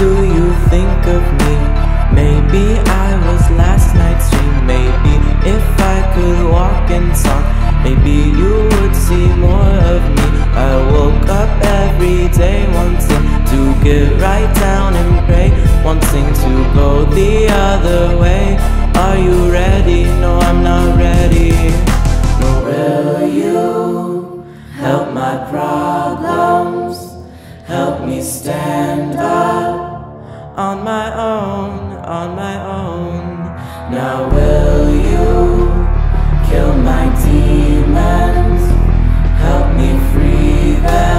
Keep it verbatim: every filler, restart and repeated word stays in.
do you think of me? Maybe I was last night's dream. Maybe if I could walk and talk, maybe you would see more of me. I woke up every day wanting to get right down and pray, wanting to go the other way. Are you ready? No, I'm not ready. No, will you help my problems? Help me stand up on my own, on my own. Now will you kill my demons? Help me free them.